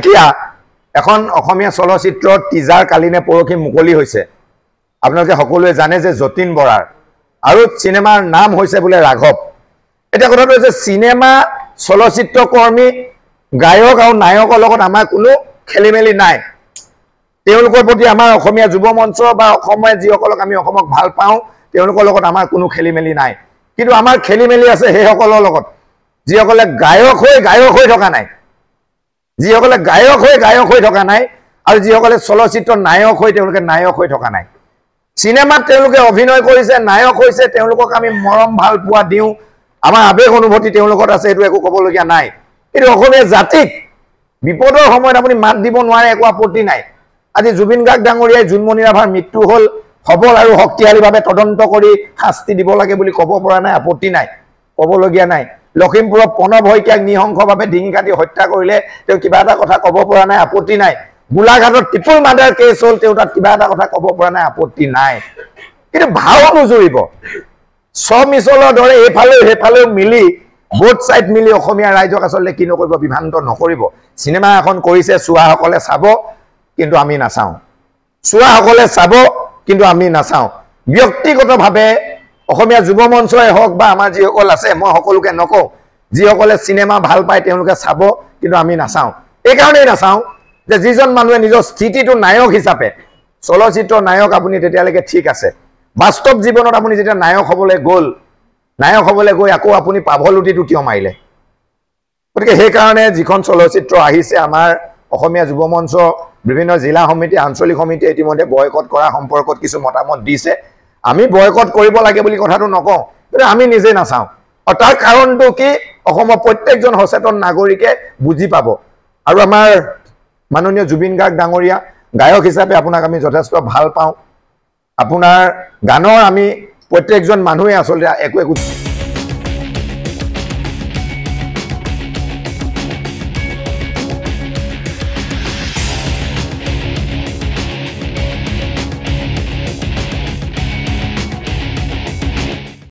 লেখিয়া এখন অসমীয়া চলচ্চিত্ৰৰ টিজাৰ কালিনে পৰহি মুকলি হৈছে আপোনালোকে সকলোৱে জানে যে যতীন বৰাৰ আৰু সিনেমাৰ নাম হৈছে বোলে ৰাঘৱ এটা কথাটো হৈছে সিনেমা চলচ্চিত্ৰ কৰ্মী গায়ক আৰু নায়কৰ লগত আমাৰ কোনো খেলিমেলি নাই তেওঁলোকৰ প্ৰতি আমাৰ অসমীয়া যুৱ মঞ্চ বা অসমীয়া যিসকলক আমি অসমক ভাল পাওঁ তেওঁলোকৰ লগত আমাৰ কোনো খেলিমেলি নাই কিন্তু আমাৰ খেলিমেলি আছে সেইসকলৰ লগত যিসকলে গায়ক হৈ থকা নাই যিসকলে গায়ক হৈ থকা নাই আৰু যিসকলে চলচ্চিত্ৰ নায়ক হৈ তেওঁলোকে নায়ক হৈ থকা নাই সিনেমাত তেওঁলোকে অভিনয় কৰিছে নায়ক হৈছে তেওঁলোকক আমি মৰম ভাল পোৱা দিওঁ আমাৰ আবেগ অনুভূতি তেওঁলোকৰ আছে এটো একো ক'বলগীয়া নাই কিন্তু অসমীয়া জাতিক বিপদৰ সময়ত আপুনি মাত দিব নোৱাৰে একো আপত্তি নাই আজি জুবিন গাৰ্গ ডাঙৰীয়াই জুনমণি ৰাভাৰ মৃত্যু হ'ল সবল আৰু শক্তিশালীভাৱে তদন্ত কৰি শাস্তি দিব লাগে বুলি ক'ব পৰা নাই আপত্তি নাই ক'বলগীয়া নাই লখিমপুৰৰ প্ৰণৱ শইকীয়াক নিহংসভাৱে ডিঙি কাটি হত্যা কৰিলে তেওঁ কিবা এটা কথা ক'ব পৰা নাই আপত্তি নাই গোলাঘাটৰ টিপুল মাৰ্ডাৰ কেছ হ'ল তেওঁ তাত কিবা এটা কথা ক'ব পৰা নাই আপত্তি নাই কিন্তু ভাও নুজুৰিব সব মিছলৰ দৰে এইফালেও মিলি বোথ সাইড মিলি অসমীয়া ৰাইজক আসলে কি নকৰিব বিভ্ৰান্ত নকৰিব সিনেমা এখন কৰিছে চুৱাসকলে চাব কিন্তু আমি নাচাওঁ চুৱাসকলে চাব কিন্তু আমি নাচাওঁ ব্যক্তিগতভাৱে অসমীয়া যুৱ মঞ্চই হওক বা আমাৰ যিসকল আছে মই সকলোকে নকওঁ যিসকলে সিনেমা ভাল পায় তেওঁলোকে চাব কিন্তু আমি নাচাওঁ এই কাৰণেই নাচাওঁ যে যিজন মানুহে নিজৰ স্থিতিটো নায়ক হিচাপে চলচ্চিত্ৰ নায়ক আপুনি তেতিয়ালৈকে ঠিক আছে বাস্তৱ জীৱনত আপুনি যেতিয়া নায়ক হ'বলৈ গৈ আকৌ আপুনি পাভলুটিটো কিয় মাৰিলে গতিকে সেইকাৰণে যিখন চলচ্চিত্ৰ আহিছে আমাৰ অসমীয়া যুৱ মঞ্চ বিভিন্ন জিলা সমিতি আঞ্চলিক সমিতি ইতিমধ্যে বয়কট কৰা সম্পৰ্কত কিছু মতামত দিছে আমি বয়কট কৰিব লাগে বুলি কথাটো নকওঁ কিন্তু আমি নিজে নাচাওঁ আৰু তাৰ কাৰণটো কি অসমৰ প্ৰত্যেকজন সচেতন নাগৰিকে বুজি পাব আৰু আমাৰ মাননীয় জুবিন গাৰ্গ ডাঙৰীয়া গায়ক হিচাপে আপোনাক আমি যথেষ্ট ভাল পাওঁ আপোনাৰ গানৰ আমি প্ৰত্যেকজন মানুহে আসলে একো